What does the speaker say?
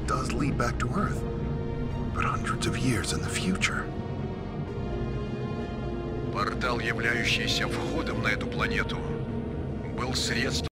does lead back to Earth, but hundreds of years in the future. Портал, являющийся входом на эту планету, был средством